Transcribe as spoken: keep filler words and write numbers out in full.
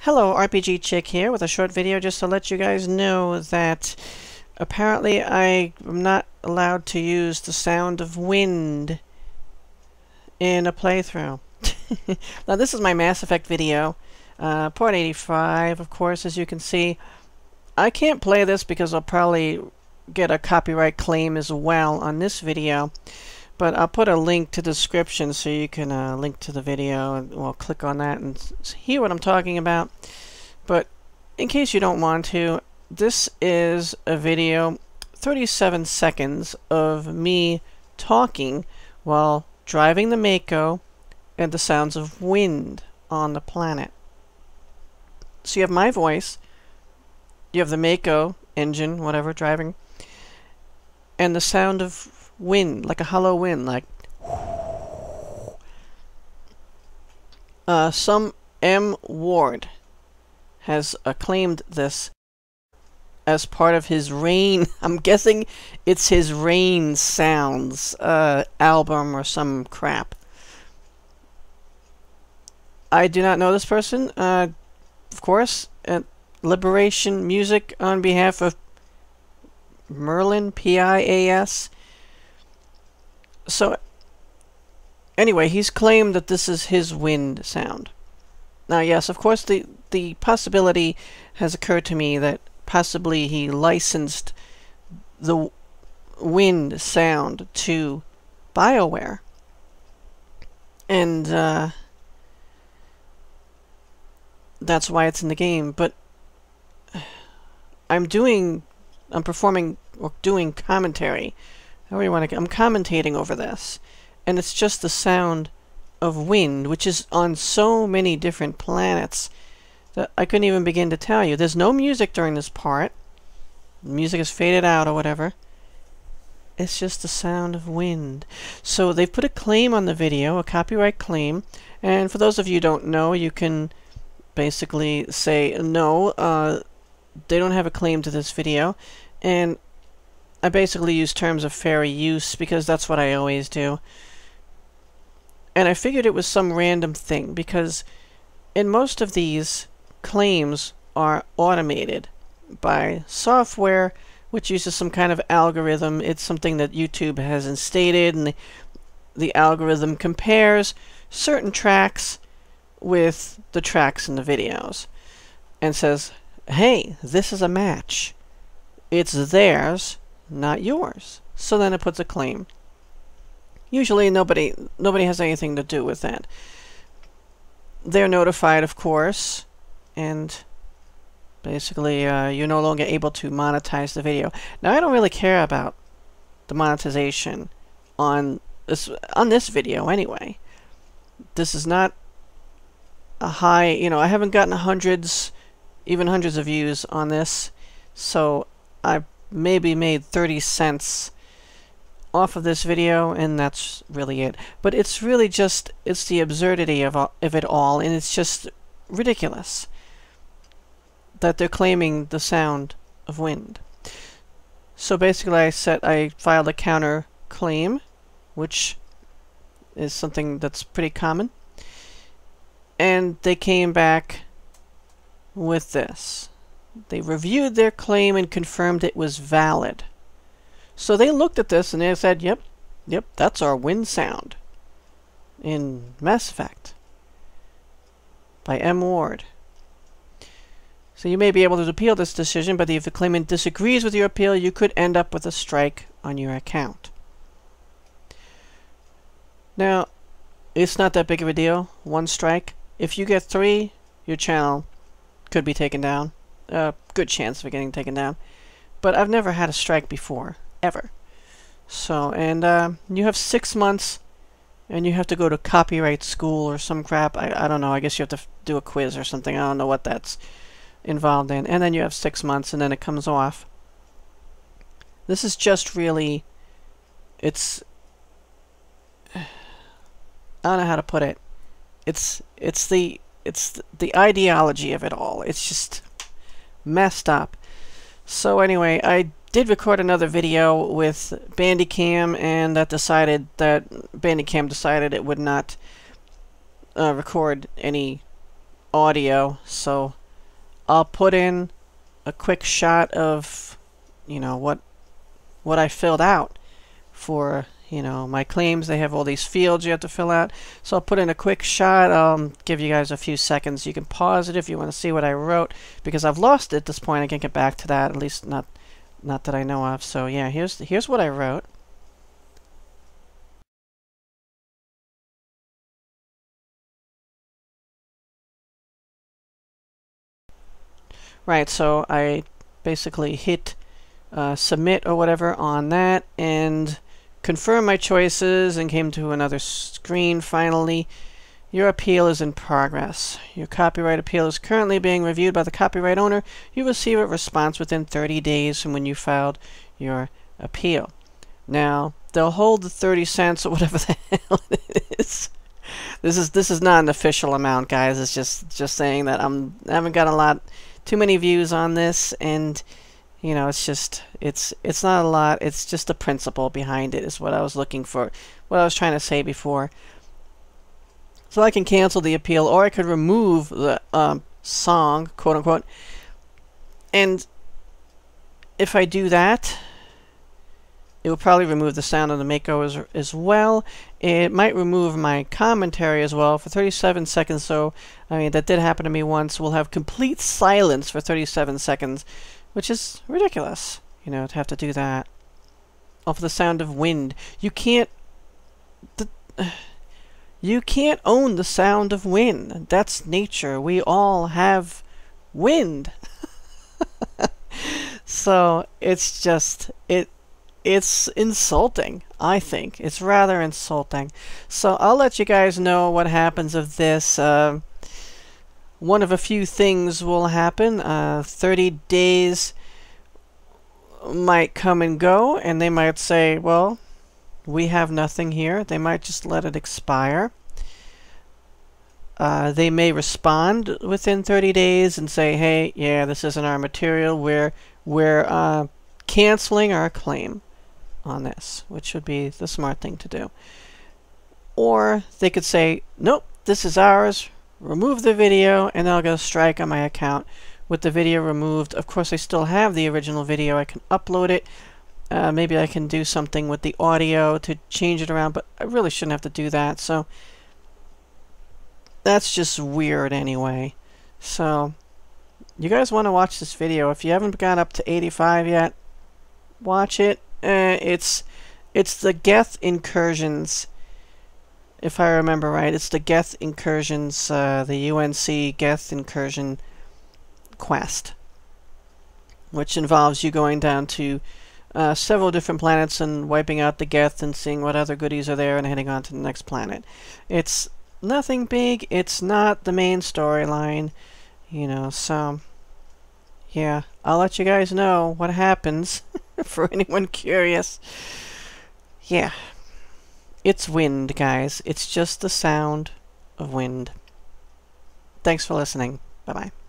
Hello, R P G Chick here with a short video just to let you guys know that apparently I am not allowed to use the sound of wind in a playthrough. Now this is my Mass Effect video, uh, port eighty-five, of course, as you can see. I can't play this because I'll probably get a copyright claim as well on this video. But I'll put a link to the description so you can uh, link to the video and well, click on that and hear what I'm talking about. But in case you don't want to, this is a video, thirty-seven seconds of me talking while driving the Mako and the sounds of wind on the planet. So you have my voice, you have the Mako engine, whatever, driving, and the sound of wind, like a hollow wind, like uh, some M. Ward has acclaimed this as part of his Rain, I'm guessing it's his Rain Sounds uh, album or some crap. I do not know this person. Uh, of course, uh, Liberation Music on behalf of Merlin, P I A S. So, anyway, he's claimed that this is his wind sound. Now, yes, of course, the, the possibility has occurred to me that possibly he licensed the wind sound to BioWare. And, uh, that's why it's in the game. But I'm doing, I'm performing, or doing commentary. How do you want to? I'm commentating over this, and it's just the sound of wind, which is on so many different planets that I couldn't even begin to tell you. There's no music during this part. The music is faded out or whatever. It's just the sound of wind. So they've put a claim on the video, a copyright claim, and for those of you who don't know, you can basically say no. Uh, they don't have a claim to this video, and I basically use terms of fair use because that's what I always do. And I figured it was some random thing because in most of these, claims are automated by software which uses some kind of algorithm. It's something that YouTube has instated, and the, the algorithm compares certain tracks with the tracks in the videos and says, hey, this is a match. It's theirs, not yours. So then it puts a claim. Usually nobody nobody has anything to do with that. They're notified, of course, and basically uh, you're no longer able to monetize the video. Now I don't really care about the monetization on this on this video anyway. This is not a high, you know, I haven't gotten hundreds, even hundreds of views on this, so I maybe made thirty cents off of this video, and that's really it. But it's really just, it's the absurdity of, all, of it all, and it's just ridiculous that they're claiming the sound of wind. So basically I set, I filed a counter claim, which is something that's pretty common, and they came back with this. They reviewed their claim and confirmed it was valid. So they looked at this and they said, yep, yep, that's our wind sound in Mass Effect by M. Ward. So you may be able to appeal this decision, but if the claimant disagrees with your appeal, you could end up with a strike on your account. Now, it's not that big of a deal, one strike. If you get three, your channel could be taken down. A uh, good chance of it getting taken down. But I've never had a strike before, ever. So, and uh, you have six months, and you have to go to copyright school or some crap. I, I don't know, I guess you have to f do a quiz or something. I don't know what that's involved in. And then you have six months, and then it comes off. This is just really, it's, I don't know how to put it. It's, it's the, it's the ideology of it all. It's just messed up. So anyway, I did record another video with Bandicam, and that decided that Bandicam decided it would not uh, record any audio, so I'll put in a quick shot of, you know, what what I filled out for, you know, my claims. They have all these fields you have to fill out, so I'll put in a quick shot. I'll give you guys a few seconds. You can pause it if you want to see what I wrote, because I've lost it at this point. I can't get back to that, at least not not that I know of. So yeah, here's here's what I wrote. Right, so I basically hit uh, submit or whatever on that and confirm my choices and came to another screen finally. Your appeal is in progress. Your copyright appeal is currently being reviewed by the copyright owner. You will receive a response within thirty days from when you filed your appeal. Now, they'll hold the thirty cents or whatever the hell it is. This is this is not an official amount, guys. It's just just saying that I'm I haven't got a lot too many views on this, and you know, it's just it's it's not a lot. It's just the principle behind it is what I was looking for, what I was trying to say before. So I can cancel the appeal, or I could remove the um, song, quote unquote. And if I do that, it will probably remove the sound of the Mako as, as well. It might remove my commentary as well for thirty-seven seconds. So, I mean, that did happen to me once. We'll have complete silence for thirty-seven seconds, which is ridiculous, you know, to have to do that. Oh, for the sound of wind. You can't... The, uh, you can't own the sound of wind. That's nature. We all have wind. So, it's just... it. It's insulting, I think. It's rather insulting. So I'll let you guys know what happens of this. Uh, one of a few things will happen. Uh, thirty days might come and go, and they might say, well, we have nothing here. They might just let it expire. Uh, they may respond within thirty days and say, hey, yeah, this isn't our material. We're, we're uh, canceling our claim on this, which would be the smart thing to do. Or they could say, nope, this is ours, remove the video, and I'll get a strike on my account with the video removed. Of course, I still have the original video. I can upload it. Uh, maybe I can do something with the audio to change it around, but I really shouldn't have to do that. So that's just weird anyway. So you guys want to watch this video. If you haven't got up to eighty-five yet, watch it. Uh, it's it's the Geth Incursions, if I remember right. It's the Geth Incursions, uh, the U N C Geth Incursion quest, which involves you going down to uh, several different planets and wiping out the Geth and seeing what other goodies are there and heading on to the next planet. It's nothing big. It's not the main storyline, you know, so yeah, I'll let you guys know what happens for anyone curious. Yeah, it's wind, guys. It's just the sound of wind. Thanks for listening. Bye-bye.